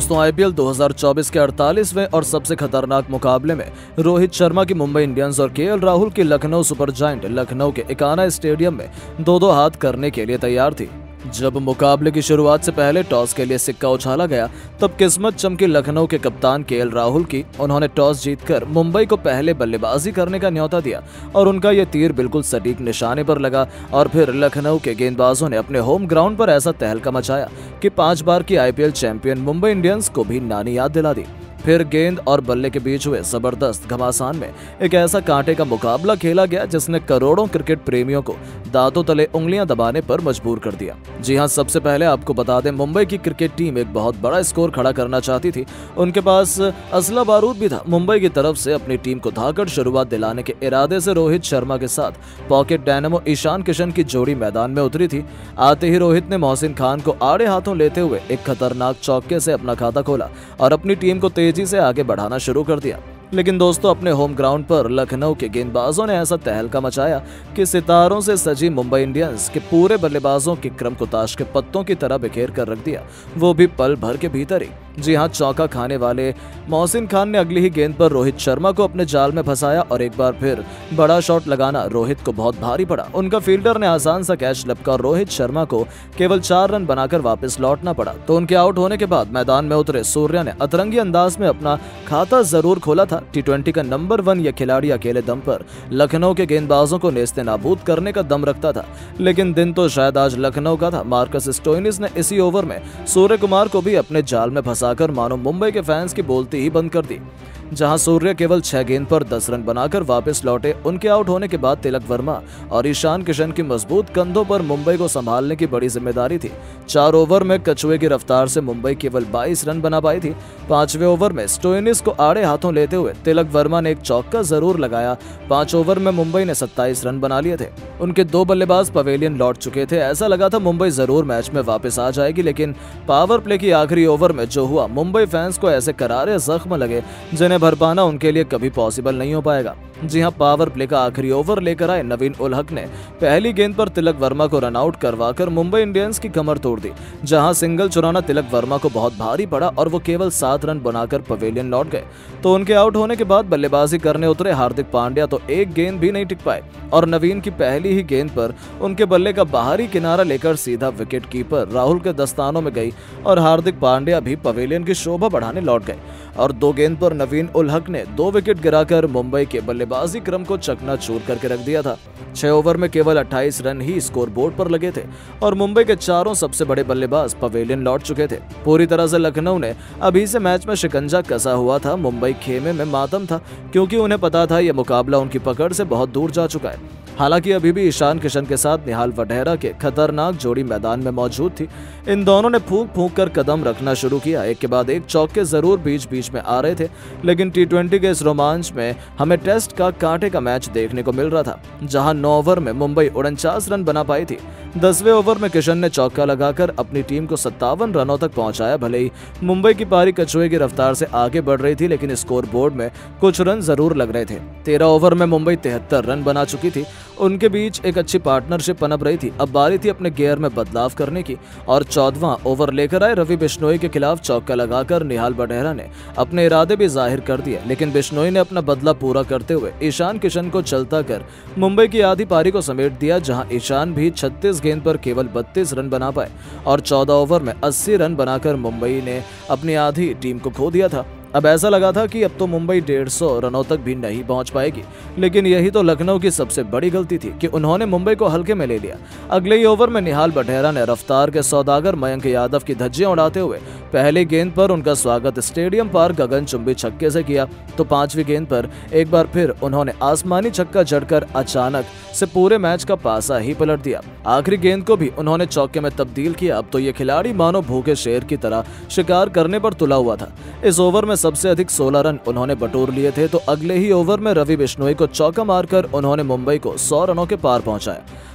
दोस्तों, आईपीएल 2024 के 48वें और सबसे खतरनाक मुकाबले में रोहित शर्मा की मुंबई इंडियंस और केएल राहुल की लखनऊ सुपर जायंट लखनऊ के इकाना स्टेडियम में दो हाथ करने के लिए तैयार थी। जब मुकाबले की शुरुआत से पहले टॉस के लिए सिक्का उछाला गया, तब किस्मत चमकी लखनऊ के कप्तान केएल राहुल की। उन्होंने टॉस जीतकर मुंबई को पहले बल्लेबाजी करने का न्योता दिया और उनका ये तीर बिल्कुल सटीक निशाने पर लगा। और फिर लखनऊ के गेंदबाजों ने अपने होम ग्राउंड पर ऐसा तहलका मचाया कि 5 बार की आईपीएल चैंपियन मुंबई इंडियंस को भी नानी याद दिला दी। फिर गेंद और बल्ले के बीच हुए जबरदस्त घमासान में एक ऐसा कांटे का मुकाबला खेला गया जिसने करोड़ों क्रिकेट प्रेमियों को दांतों तले उंगलियां दबाने पर मजबूर कर दिया। जी हां, सबसे पहले आपको बता दें, मुंबई की क्रिकेट टीम एक बहुत बड़ा स्कोर खड़ा करना चाहती थी। उनके पास असला बारूद भी था। मुंबई की तरफ से अपनी टीम को धाकड़ शुरुआत दिलाने के इरादे से रोहित शर्मा के साथ पॉकेट डायनामो ईशान किशन की जोड़ी मैदान में उतरी थी। आते ही रोहित ने मोहसिन खान को आड़े हाथों लेते हुए एक खतरनाक चौके से अपना खाता खोला और अपनी टीम को तेजी से आगे बढ़ाना शुरू कर दिया। लेकिन दोस्तों, अपने होम ग्राउंड पर लखनऊ के गेंदबाजों ने ऐसा तहलका मचाया कि सितारों से सजी मुंबई इंडियंस के पूरे बल्लेबाजों के क्रम को ताश के पत्तों की तरह बिखेर कर रख दिया, वो भी पल भर के भीतर ही। जी हां, चौका खाने वाले मोहसिन खान ने अगली ही गेंद पर रोहित शर्मा को अपने जाल में फंसाया और एक बार फिर बड़ा शॉट लगाना रोहित को बहुत भारी पड़ा। उनका फील्डर ने आसान सा कैच लपका और रोहित शर्मा को केवल 4 रन बनाकर वापस लौटना पड़ा। तो उनके आउट होने के बाद मैदान में उतरे सूर्या ने अतरंगी अंदाज में अपना खाता जरूर खोला था। टी20 का नंबर 1 यह खिलाड़ी अकेले दम पर लखनऊ के गेंदबाजों को नेस्ते नाबूद करने का दम रखता था। लेकिन दिन तो शायद आज लखनऊ का था। मार्कस स्टोइनिस ने इसी ओवर में सूर्य कुमार को भी अपने जाल में फंसाकर मानो मुंबई के फैंस की बोलती ही बंद कर दी। जहां सूर्य केवल 6 गेंद पर 10 रन बनाकर वापस लौटे। उनके आउट होने के बाद तिलक वर्मा और ईशान किशन की मजबूत कंधों पर मुंबई को संभालने की बड़ी जिम्मेदारी थी। 4 ओवर में कछुए की रफ्तार से मुंबई केवल 22 रन बना पाई थी। 5वें ओवर में स्टोइनिस को आड़े हाथों लेते हुए तिलक वर्मा ने एक चौका जरूर लगाया। 5 ओवर में मुंबई ने 27 रन बना लिए थे। उनके 2 बल्लेबाज पवेलियन लौट चुके थे। ऐसा लगा था मुंबई जरूर मैच में वापस आ जाएगी, लेकिन पावर प्ले की आखिरी ओवर में जो हुआ, मुंबई फैंस को ऐसे करारे जख्म लगे जिन्हें भर पाना उनके लिए कभी पॉसिबल नहीं हो पाएगा। जी हां, पावर प्ले का आखिरी ओवर लेकर आए नवीन उल हक ने पहली गेंद पर तिलक वर्मा को रन आउट करवाकर मुंबई इंडियंस की कमर तोड़ दी। जहां सिंगल चुराना तिलक वर्मा को बहुत भारी पड़ा और वो केवल 7 रन बनाकर पवेलियन लौट गए। तो उनके आउट होने के बाद बल्लेबाजी करने उतरे हार्दिक पांड्या तो एक गेंद भी नहीं टिक पाए और नवीन की पहली ही गेंद पर उनके बल्ले का बाहरी किनारा लेकर सीधा विकेट कीपर राहुल के दस्तानों में गई और हार्दिक पांड्या भी पवेलियन की शोभा बढ़ाने लौट गए। और 2 गेंद पर नवीन उल हक ने 2 विकेट गिराकर मुंबई के बल्लेबाजी क्रम को चकनाचूर करके रख दिया था। 6 ओवर में केवल 28 रन ही स्कोर बोर्ड पर लगे थे और मुंबई के चारों सबसे बड़े बल्लेबाज पवेलियन लौट चुके थे। पूरी तरह से लखनऊ ने अभी से मैच में शिकंजा कसा हुआ था। मुंबई खेमे में मातम था, क्योंकि उन्हें पता था यह मुकाबला उनकी पकड़ से बहुत दूर जा चुका है। हालांकि अभी भी ईशान किशन के साथ निहाल वढेरा के खतरनाक जोड़ी मैदान में मौजूद थी। इन दोनों ने फूंक फूंक कर कदम रखना शुरू किया। एक के बाद एक चौके जरूर बीच बीच में आ रहे थे, लेकिन टी20 के इस रोमांच में हमें टेस्ट का कांटे का मैच देखने को मिल रहा था, जहां 9 ओवर में मुंबई 49 रन बना पाई थी। 10वें ओवर में किशन ने चौका लगाकर अपनी टीम को 57 रनों तक पहुंचाया। भले ही मुंबई की पारी कछुए की रफ्तार से आगे बढ़ रही थी, लेकिन स्कोर बोर्ड में कुछ रन जरूर लग रहे थे। 13 ओवर में मुंबई 73 रन बना चुकी थी। उनके बीच एक अच्छी पार्टनरशिप पनप रही थी। अब बारी थी अपने गियर में बदलाव करने की और 14वां ओवर लेकर आए रवि बिश्नोई के खिलाफ चौका लगाकर निहाल वढेरा ने अपने इरादे भी जाहिर कर दिए। लेकिन बिश्नोई ने अपना बदला पूरा करते हुए ईशान किशन को चलता कर मुंबई की आधी पारी को समेट दिया, जहां ईशान भी 36 गेंद पर केवल 32 रन बना पाए और 14 ओवर में 80 रन बनाकर मुंबई ने अपनी आधी टीम को खो दिया था। अब ऐसा लगा था कि अब तो मुंबई 150 रनों तक भी नहीं पहुंच पाएगी, लेकिन यही तो लखनऊ की सबसे बड़ी गलती थी कि उन्होंने मुंबई को हल्के में ले लिया। अगले ही ओवर में निहाल वढेरा ने रफ्तार के सौदागर मयंक यादव की धज्जियां उड़ाते हुए पहली गेंद पर उनका स्वागत स्टेडियम पार गगनचुंबी छक्के से किया। तो 5वीं गेंद पर एक बार फिर उन्होंने आसमानी छक्का जड़कर अचानक से पूरे मैच का पासा ही पलट दिया। आखिरी गेंद को भी उन्होंने चौके में तब्दील किया। अब तो ये खिलाड़ी मानो भूखे शेर की तरह शिकार करने पर तुला हुआ था। इस ओवर में सबसे अधिक 16 रन उन्होंने बटोर लिए थे। तो अगले ही ओवर में रवि बिश्नोई को चौका मारकर उन्होंने मुंबई को 100 रनों के पार पहुंचाया।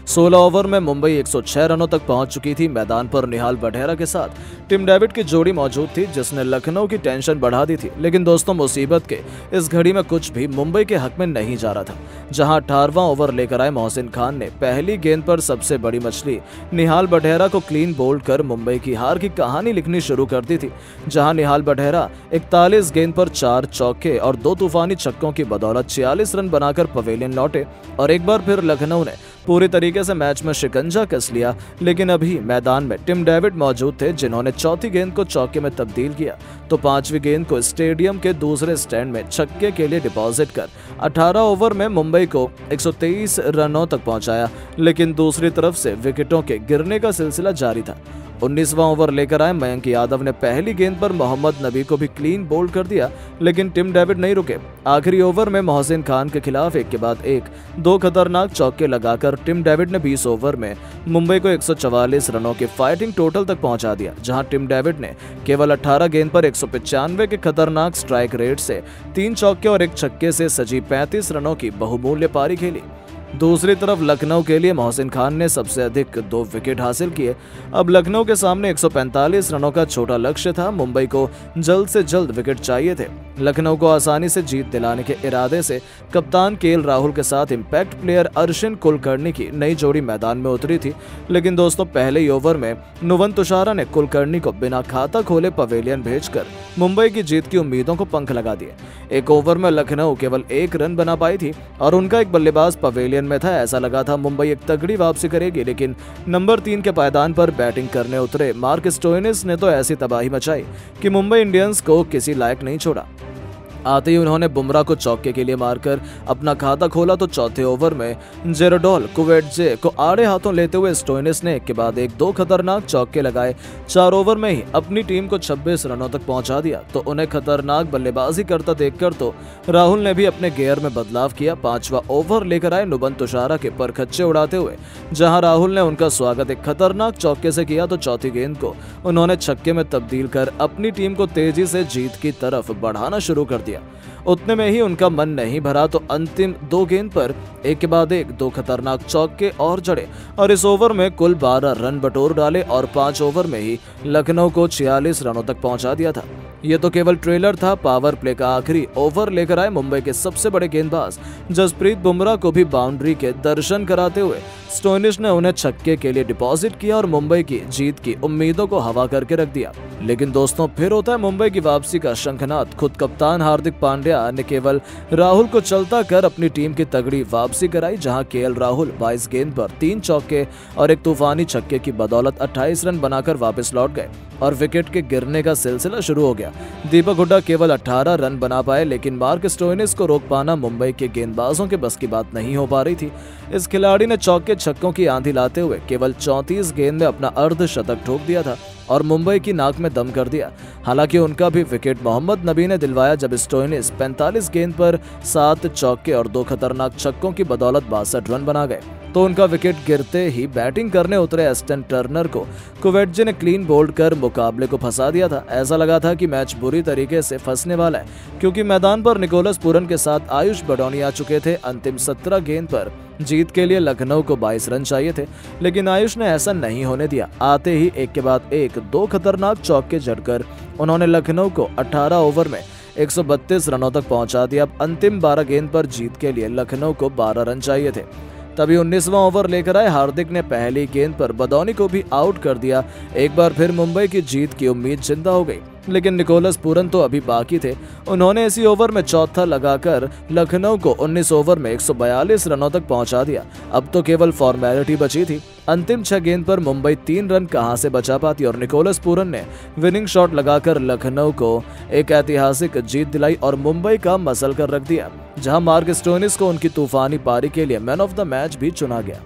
16 ओवर में मुंबई 106 रनों तक पहुंच चुकी थी। मैदान पर निहाल बढेरा के साथ टिम डेविड की जोड़ी मौजूद थी, जिसने लखनऊ की टेंशन बढ़ा दी थी। लेकिन दोस्तों, मुसीबत के इस घड़ी में कुछ भी मुंबई के हक में नहीं जा रहा था। जहां 18वां ओवर लेकर आए मोहसिन खान ने पहली गेंद पर सबसे बड़ी मछली निहाल बढेरा को क्लीन बोल्ड कर मुंबई की हार की कहानी लिखनी शुरू कर दी थी। जहां निहाल बढेरा 41 गेंद पर 4 चौके और 2 तूफानी छक्कों की बदौलत 46 रन बनाकर पवेलियन लौटे और एक बार फिर लखनऊ ने पूरी तरीके से मैच में शिकंजा कस लिया। लेकिन अभी मैदान में टिम डेविड मौजूद थे, जिन्होंने चौथी गेंद को चौके में तब्दील किया तो 5वीं गेंद को स्टेडियम के दूसरे स्टैंड में छक्के के लिए डिपॉजिट कर 18 ओवर में मुंबई को 123 रनों तक पहुंचाया। लेकिन दूसरी तरफ से विकेटों के गिरने का सिलसिला जारी था। 19वां ओवर लेकर आए मयंक यादव ने पहली गेंद पर मोहम्मद नबी को भी क्लीन बोल्ड कर दिया, लेकिन टिम डेविड नहीं रुके। आखिरी ओवर में मोहसिन खान के खिलाफ एक के बाद एक 2 खतरनाक चौके लगाकर टिम डेविड ने 20 ओवर में मुंबई को 144 रनों के फाइटिंग टोटल तक पहुंचा दिया। जहां टिम डेविड ने केवल 18 गेंद पर 195 के खतरनाक स्ट्राइक रेट से 3 चौके और 1 छक्के से सजी 35 रनों की बहुमूल्य पारी खेली। दूसरी तरफ लखनऊ के लिए मोहसिन खान ने सबसे अधिक 2 विकेट हासिल किए। अब लखनऊ के सामने 145 रनों का छोटा लक्ष्य था। मुंबई को जल्द से जल्द विकेट चाहिए थे। लखनऊ को आसानी से जीत दिलाने के इरादे से कप्तान केएल राहुल के साथ इंपैक्ट प्लेयर अर्शिन कुलकर्णी की नई जोड़ी मैदान में उतरी थी। लेकिन दोस्तों, पहले ही ओवर में नुवन तुषारा ने कुलकर्णी को बिना खाता खोले पवेलियन भेजकर मुंबई की जीत की उम्मीदों को पंख लगा दिए। एक ओवर में लखनऊ केवल 1 रन बना पाई थी और उनका एक बल्लेबाज पवेलियन में था। ऐसा लगा था मुंबई एक तगड़ी वापसी करेगी, लेकिन नंबर 3 के पायदान पर बैटिंग करने उतरे मार्क स्टोइनिस ने तो ऐसी तबाही मचाई कि मुंबई इंडियंस को किसी लायक नहीं छोड़ा। आते ही उन्होंने बुमराह को चौके के लिए मारकर अपना खाता खोला तो चौथे ओवर में जेरोडोल कुवेटजे को आड़े हाथों लेते हुए स्टोइनिस ने एक के बाद एक 2 खतरनाक चौके लगाए। 4 ओवर में ही अपनी टीम को 26 रनों तक पहुंचा दिया। तो उन्हें खतरनाक बल्लेबाजी करता देखकर तो राहुल ने भी अपने गियर में बदलाव किया। 5वां ओवर लेकर आए नुवन तुषारा के परखच्चे उड़ाते हुए, जहां राहुल ने उनका स्वागत एक खतरनाक चौके से किया तो चौथी गेंद को उन्होंने छक्के में तब्दील कर अपनी टीम को तेजी से जीत की तरफ बढ़ाना शुरू कर दिया। उतने में ही उनका मन नहीं भरा तो अंतिम 2 गेंद पर एक के बाद एक 2 खतरनाक चौके और जड़े और इस ओवर में कुल 12 रन बटोर डाले और 5 ओवर में ही लखनऊ को 46 रनों तक पहुंचा दिया था। ये तो केवल ट्रेलर था। पावर प्ले का आखिरी ओवर लेकर आए मुंबई के सबसे बड़े गेंदबाज जसप्रीत बुमराह को भी बाउंड्री के दर्शन कराते हुए स्टोइनिस ने उन्हें छक्के के लिए डिपॉजिट किया और मुंबई की जीत की उम्मीदों को हवा करके रख दिया। लेकिन दोस्तों, फिर होता है मुंबई की वापसी का शंखनाद। खुद कप्तान हार्दिक पांड्या ने केवल राहुल को चलता कर अपनी टीम की तगड़ी वापसी कराई। जहां केएल राहुल 22 गेंद पर 3 चौके और एक तूफानी छक्के की बदौलत 28 रन बनाकर वापस लौट गए और विकेट के गिरने का सिलसिला शुरू हो गया। दीपक हुड्डा केवल 18 रन बना पाए, लेकिन मार्क स्टोइनिस को रोक पाना मुंबई के गेंदबाजों के बस की बात नहीं हो पा रही थी। इस खिलाड़ी ने चौके छक्कों की आंधी लाते हुए केवल 34 गेंद में अपना अर्धशतक ठोक दिया था और मुंबई की नाक में दम कर दिया। हालांकि उनका भी विकेट मोहम्मद नबी ने दिलवाया जब स्टोइनिस 45 गेंद पर 7 चौके और 2 खतरनाक छक्कों की बदौलत 62 रन बना गए। तो उनका विकेट गिरते ही बैटिंग करने उतरे एस्टन टर्नर को कुवेटजे ने क्लीन बोल्ड कर मुकाबले को फंसा दिया था। ऐसा लगा था कि मैच बुरी तरीके से फंसने वाला है, क्योंकि मैदान पर निकोलस पूरन के साथ आयुष बडौनी आ चुके थे। अंतिम 17 गेंद पर जीत के लिए लखनऊ को 22 रन चाहिए थे, लेकिन आयुष ने ऐसा नहीं होने दिया। आते ही एक के बाद एक 2 खतरनाक चौके जड़कर उन्होंने लखनऊ को 18 ओवर में 132 रनों तक पहुंचा दिया। अब अंतिम 12 गेंद पर जीत के लिए लखनऊ को 12 रन चाहिए थे। तभी 19वां ओवर लेकर आए हार्दिक ने पहली गेंद पर बडौनी को भी आउट कर दिया। एक बार फिर मुंबई की जीत की उम्मीद जिंदा हो गई, लेकिन निकोलस पूरन तो अभी बाकी थे। उन्होंने इसी ओवर में चौथा लगाकर लखनऊ को 19 ओवर में 142 रनों तक पहुंचा दिया। अब तो केवल फॉर्मेलिटी बची थी। अंतिम 6 गेंद पर मुंबई 3 रन कहां से बचा पाती और निकोलस पूरन ने विनिंग शॉट लगाकर लखनऊ को एक ऐतिहासिक जीत दिलाई और मुंबई का मसल कर रख दिया, जहां मार्क स्टोइनिस को उनकी तूफानी पारी के लिए मैन ऑफ द मैच भी चुना गया।